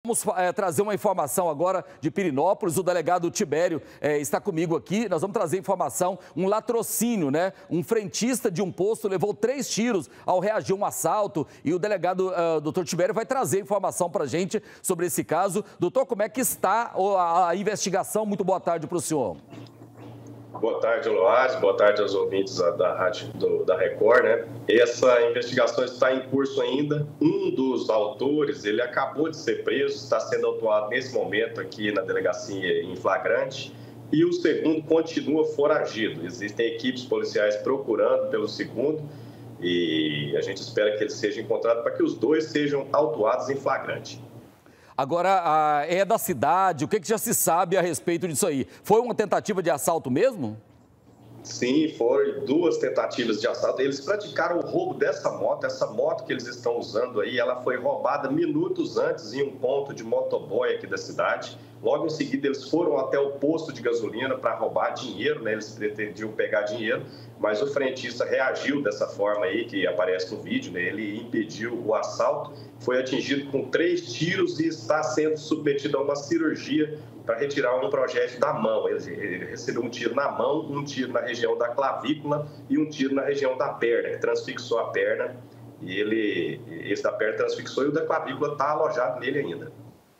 Vamos trazer uma informação agora de Pirenópolis. O delegado Tibério está comigo aqui. Nós vamos trazer informação, um latrocínio, né? Um frentista de um posto levou 3 tiros ao reagir a um assalto. E o delegado doutor Tibério vai trazer informação para a gente sobre esse caso. Doutor, como é que está a investigação? Muito boa tarde para o senhor. Boa tarde, Loares. Boa tarde aos ouvintes da rádio da Record, né? Essa investigação está em curso ainda. Um dos autores, ele acabou de ser preso, está sendo autuado nesse momento aqui na delegacia em flagrante. E o segundo continua foragido. Existem equipes policiais procurando pelo segundo e a gente espera que ele seja encontrado para que os dois sejam autuados em flagrante. Agora, é da cidade, o que já se sabe a respeito disso aí? Foi uma tentativa de assalto mesmo? Sim, foram 2 tentativas de assalto. Eles praticaram o roubo dessa moto. Essa moto que eles estão usando aí, ela foi roubada minutos antes em um ponto de motoboy aqui da cidade. Logo em seguida, eles foram até o posto de gasolina para roubar dinheiro, né? Eles pretendiam pegar dinheiro, mas o frentista reagiu dessa forma aí, que aparece no vídeo, né? Ele impediu o assalto, foi atingido com 3 tiros e está sendo submetido a uma cirurgia para retirar um projétil da mão. Ele recebeu um tiro na mão, um tiro na região da clavícula e um tiro na região da perna, que transfixou a perna. E esse da perna transfixou e o da clavícula está alojado nele ainda.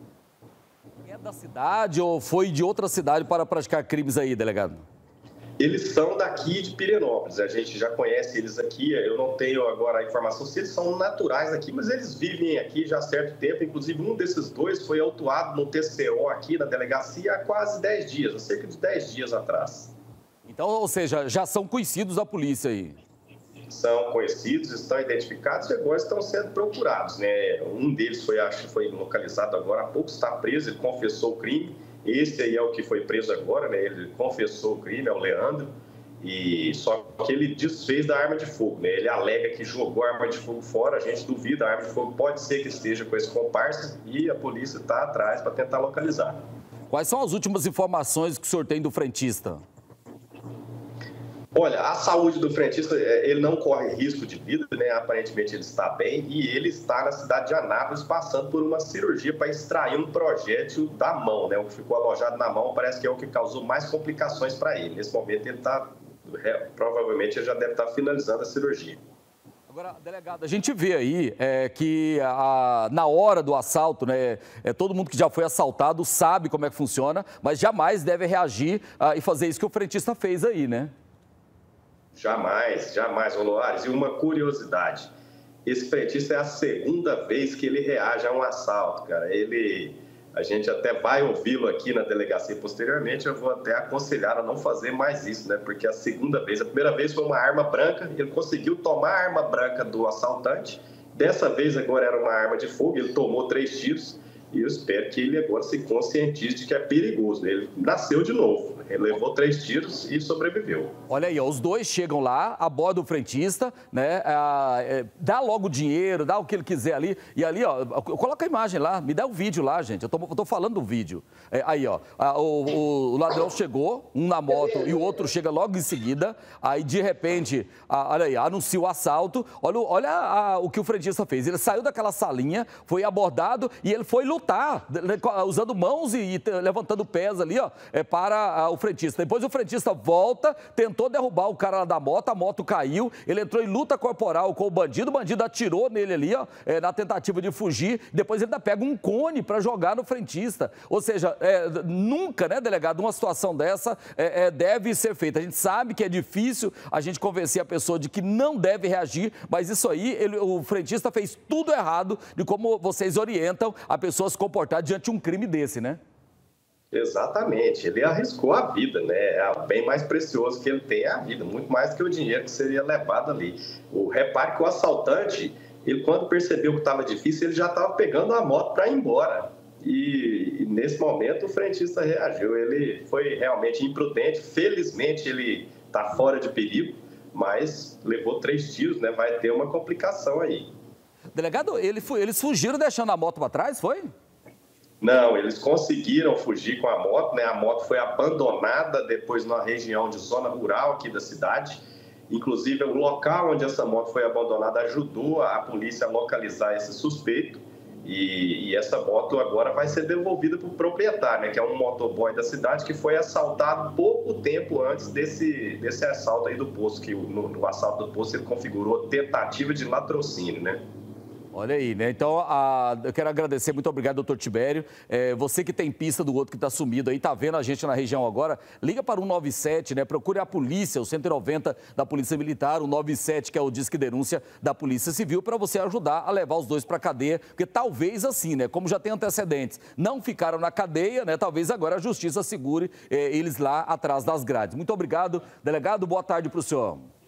É da cidade ou foi de outra cidade para praticar crimes aí, delegado? Eles são daqui de Pirenópolis, a gente já conhece eles aqui, eu não tenho agora a informação se eles são naturais aqui, mas eles vivem aqui já há certo tempo, inclusive um desses 2 foi autuado no TCO aqui na delegacia há quase 10 dias, há cerca de 10 dias atrás. Então, ou seja, já são conhecidos da polícia aí? São conhecidos, estão identificados e agora estão sendo procurados, né? Um deles foi localizado agora há pouco, está preso, ele confessou o crime. Esse aí é o que foi preso agora, né? Ele confessou o crime, é o Leandro, e só que ele desfez da arma de fogo, né? Ele alega que jogou a arma de fogo fora, a gente duvida, a arma de fogo pode ser que esteja com esse comparsa e a polícia está atrás para tentar localizar. Quais são as últimas informações que o senhor tem do frentista? Olha, a saúde do frentista, ele não corre risco de vida, né? Aparentemente ele está bem e ele está na cidade de Anápolis passando por uma cirurgia para extrair um projétil da mão, né? O que ficou alojado na mão parece que é o que causou mais complicações para ele. Nesse momento ele está, provavelmente ele já deve estar finalizando a cirurgia. Agora, delegado, a gente vê aí que na hora do assalto, né, todo mundo que já foi assaltado sabe como é que funciona, mas jamais deve reagir e fazer isso que o frentista fez aí, né? Jamais, jamais, Loares. E uma curiosidade, esse frentista é a segunda vez que ele reage a um assalto, cara. A gente até vai ouvi-lo aqui na delegacia posteriormente, eu vou até aconselhar a não fazer mais isso, né? Porque a primeira vez foi uma arma branca, ele conseguiu tomar a arma branca do assaltante, dessa vez agora era uma arma de fogo, ele tomou 3 tiros, e eu espero que ele agora se conscientize de que é perigoso. Ele nasceu de novo, ele levou 3 tiros e sobreviveu. Olha aí, ó, os dois chegam lá, aborda o frentista, né? Dá logo o dinheiro, dá o que ele quiser ali. E ali, ó, coloca a imagem lá, me dá o vídeo lá, gente. Eu tô falando do vídeo. Aí, ó, o ladrão chegou, um na moto e o outro chega logo em seguida. Aí, de repente, olha aí, anuncia o assalto. Olha o que o frentista fez. Ele saiu daquela salinha, foi abordado e ele foi lutar, usando mãos e levantando pés ali, ó, para o frentista. Depois o frentista volta, tentou derrubar o cara lá da moto, a moto caiu, ele entrou em luta corporal com o bandido atirou nele ali, ó, na tentativa de fugir, depois ele ainda pega um cone para jogar no frentista. Ou seja, nunca, né, delegado, uma situação dessa deve ser feita. A gente sabe que é difícil a gente convencer a pessoa de que não deve reagir, mas isso aí, o frentista fez tudo errado de como vocês orientam a pessoa se comportar diante de um crime desse, né? Exatamente, ele arriscou a vida, né? O bem mais precioso que ele tem é a vida, muito mais do que o dinheiro que seria levado ali. Repare que o assaltante, ele quando percebeu que estava difícil, ele já estava pegando a moto para ir embora. E nesse momento o frentista reagiu, ele foi realmente imprudente, felizmente ele está fora de perigo, mas levou 3 tiros, né? Vai ter uma complicação aí. Delegado, eles fugiram deixando a moto para trás, foi? Não, eles conseguiram fugir com a moto, né? A moto foi abandonada depois na região de zona rural aqui da cidade. Inclusive, o local onde essa moto foi abandonada ajudou a polícia a localizar esse suspeito. E essa moto agora vai ser devolvida para o proprietário, né, que é um motoboy da cidade que foi assaltado pouco tempo antes desse assalto aí do posto, que no assalto do posto ele configurou tentativa de latrocínio, né? Olha aí, né? Então, eu quero agradecer, muito obrigado, doutor Tibério. Você que tem pista do outro que está sumido aí, tá vendo a gente na região agora, liga para o 197, né? Procure a polícia, o 190 da Polícia Militar, o 97, que é o Disque Denúncia da Polícia Civil, para você ajudar a levar os dois para a cadeia, porque talvez assim, né? Como já tem antecedentes, não ficaram na cadeia, né? Talvez agora a Justiça segure eles lá atrás das grades. Muito obrigado, delegado, boa tarde para o senhor.